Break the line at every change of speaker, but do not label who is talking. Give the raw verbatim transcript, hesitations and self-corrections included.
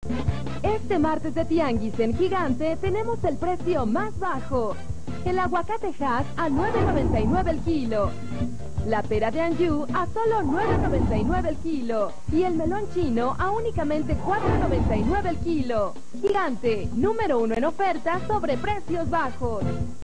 Este martes de Tianguis en Gigante tenemos el precio más bajo. El aguacate Hass a nueve noventa y nueve el kilo. La pera de Anjou a solo nueve noventa y nueve el kilo. Y el melón chino a únicamente cuatro noventa y nueve el kilo. Gigante, número uno en ofertas sobre precios bajos.